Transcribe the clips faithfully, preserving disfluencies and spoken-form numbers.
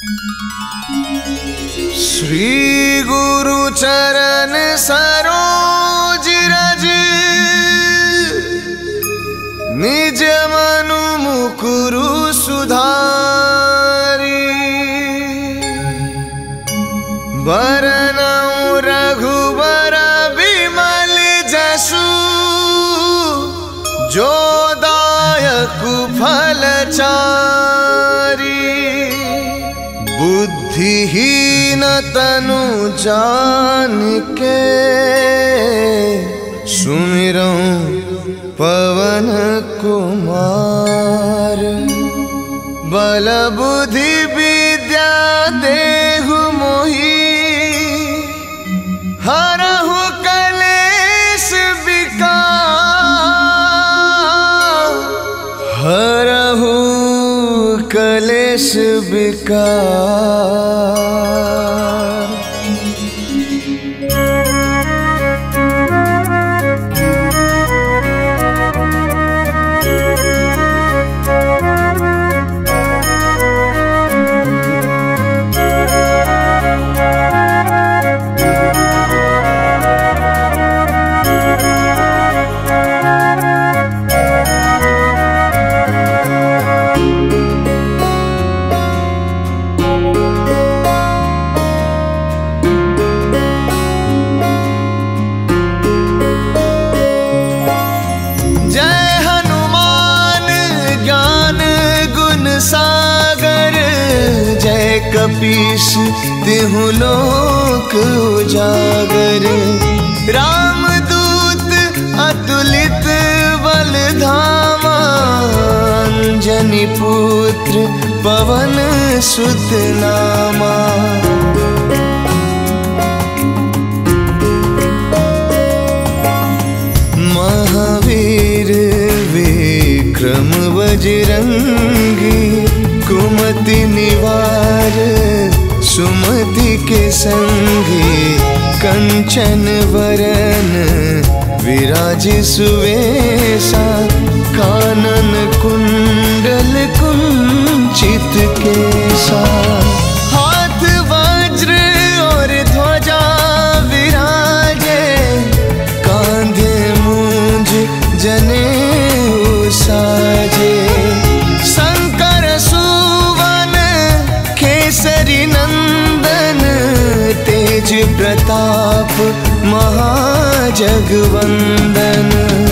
श्री गुरु चरण सरोज रज निज मनु मुकुरु सुधारी। बरनउँ रघुबर विमल जसु जो दायकु फल चारी। बुद्धिहीन तनु जानिके सुमिरऊँ पवन कुमार। बल बुद्धि विद्या देहु मोहि हरहु कलेश विकार। हरहु कलेश विकार। कपीस तिहु लोक उजागर। रामदूत अतुलित बल धामा। अंजनी पुत्र पवन सुत नामा। महावीर विक्रम बजरंगी। कुमति निवार सुमति के संगी। कंचन वरन विराज सुवेशा। कानन कुंडल कुंचित केसा। हाथ वज्र और ध्वजा विराजे। कांधे मूंज जनेऊ साजे। केसरी नंदन तेज प्रताप महाजगवंदन।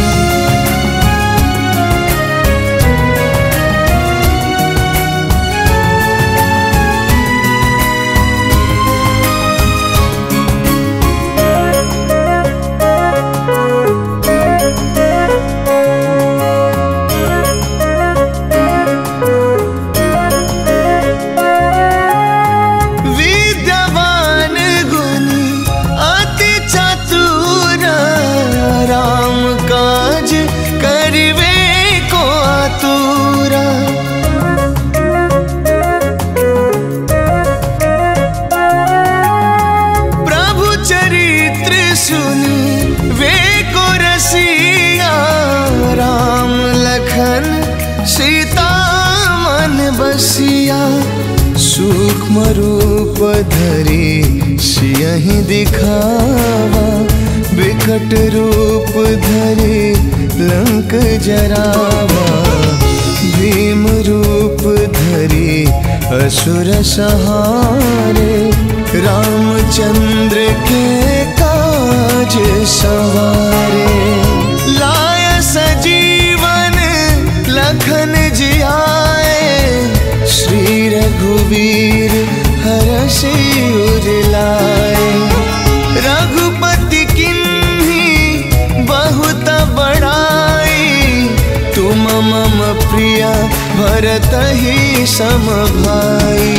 सूक्ष्म रूप धरि सियहि दिखावा। विकट रूप धरि लंक जरावा। भीम रूप धरि असुर संहारे। रामचंद्र के काज सवारे। लाय सजीवन लखन जियाए। श्री रघुवीर हरषि उर लाए। रघुपति किन्ही बहुत बड़ाई। तुम मम प्रिय भरत ही सम भाई।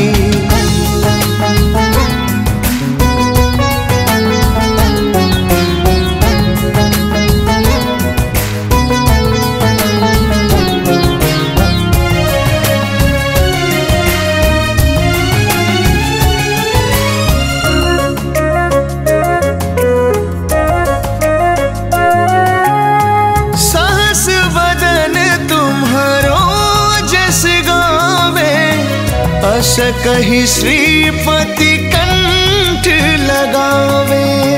अस कही श्रीपति कंठ लगावे।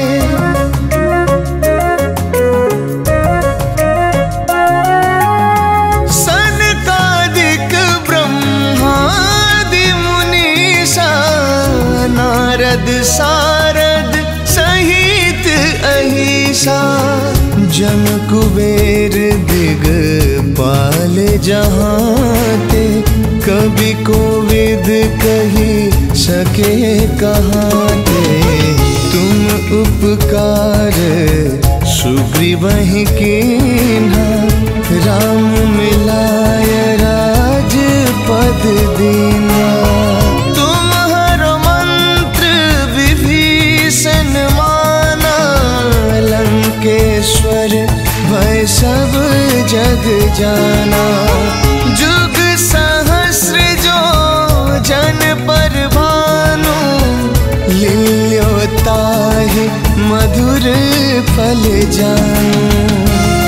सनकादिक ब्रह्मादि मुनीसा नारद सारद सहित अहिसा। जम कुबेर दिगपाल जहाँते कवि कोविद कही सके कहाते। तुम उपकार सुग्रीवहि कीन्हा राम मिलाय राजपद दीना। तुम्हारो मंत्र विभीषण माना लंकेश्वर भय सब जग जाना। जुग सहस्र जो जन पर भानु लील्यो ताहि मधुर फल जानू।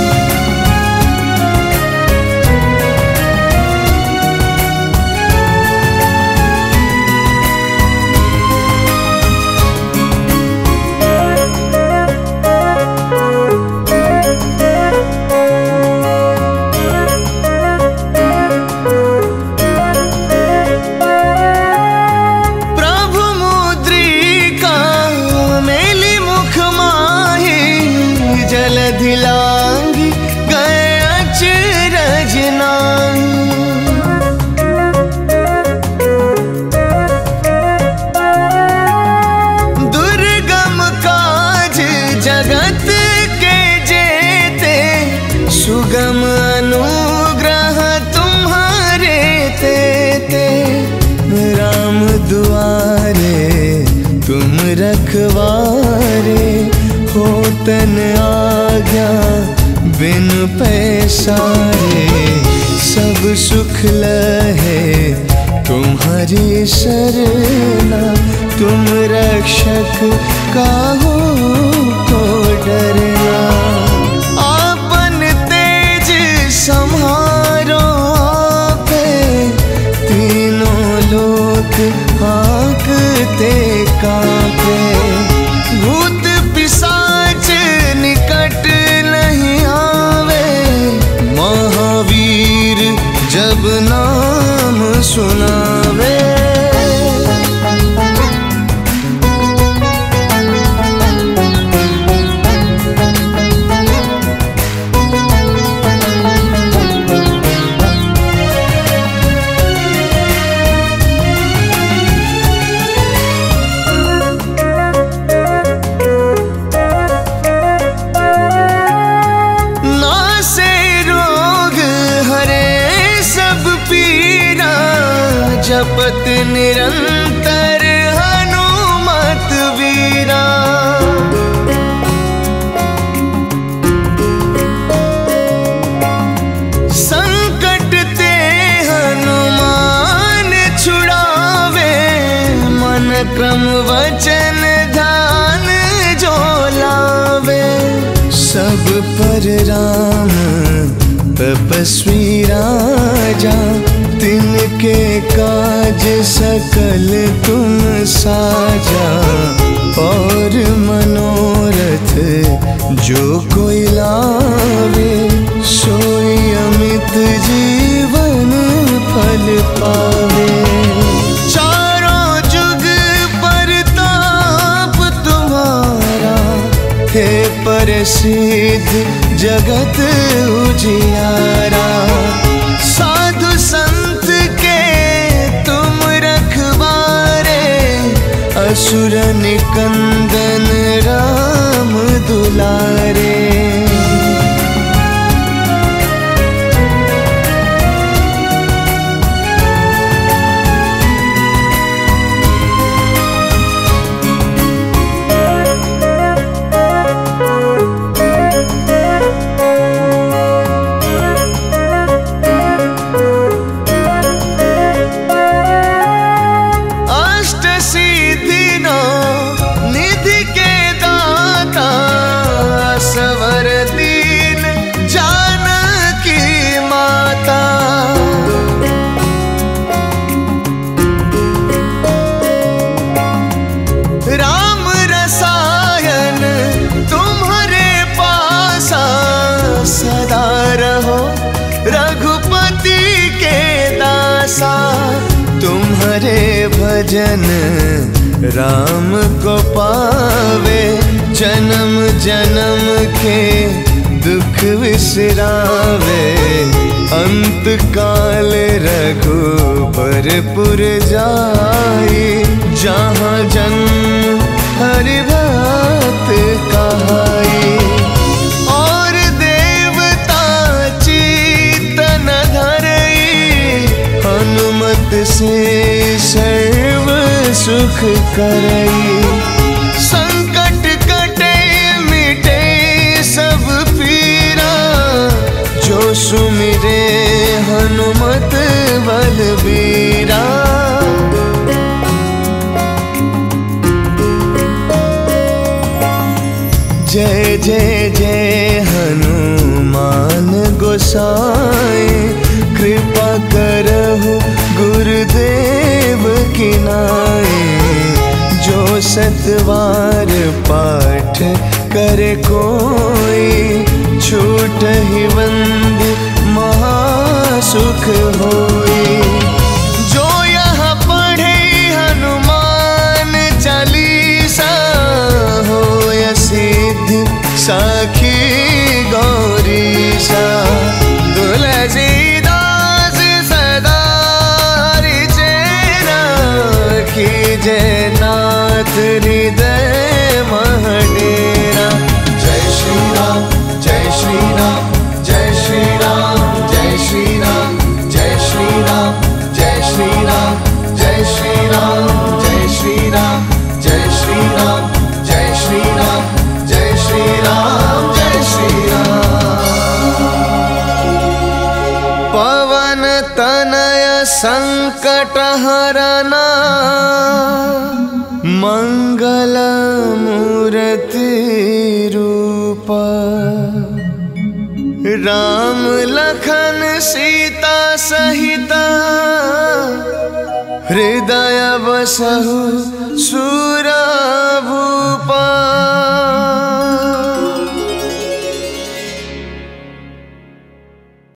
धिलांगी गए अचरज नाहीं। दुर्गम काज जगत के जेते सुगम अनुग्रह तुम्हारे तेते। राम दुआरे तुम रखवारे होतन आज्ञा बिन पैसारे। सब सुख लहे तुम्हारी सरना तुम रक्षक काहू को डरना। आपन तेज सम्हारो आपे तीनों लोक हाँकते कांपे। भूत पिशाच निकट नहीं आवे महावीर जब नाम सुनावे। जपत निरंतर हनुमत वीरा। संकट ते हनुमान छुड़ावे मन क्रम वचन ध्यान जो लावे। सब पर राम तपस्वी राजा तिनके काज सकल तुम साजा। और मनोरथ जो कोई लावे सोई अमित जीवन फल पावे। चारों जुग परताप तुम्हारा हे प्रसिद्ध जगत उजियारा। साधु संत के तुम रखवारे असुर निकंदन राम दुलारे। निधि भजन राम को पावे, जन्म जन्म के दुख विसरावे। अंत काल रघुबरपुर जाई, जहाँ जन्म हरि भक्त कहाई। और देवता चित्तन धरई, हनुमत से सर्व सुख करई। संकट कटे मिटे सब पीरा, जो सुमिरे हनुमत बलबीरा। जय जय जय हनुमान गोसाई, कृपा करहु गुरुदेव की नाई। जो सतवार पाठ करे कोई, छूटहि बंदी महासुख होई। जो यहाँ पढ़े हनुमान चालीसा, होय सिद्धि साखी गौरीसा। तुलसीदास सदा रिचेरा, कीजय नाथ हृदय महडेरा। जय श्री राम जय श्री राम जय श्री राम जय श्री राम जय श्री राम जय श्री राम जय श्री राम जय श्री राम जय श्री राम जय श्री राम जय श्री राम जय श्री राम। पवन तनय संकट हरना, मंगल मूर्ति रूपा। राम लखन सीता सहिता, हृदय बसहु सुर भूपा।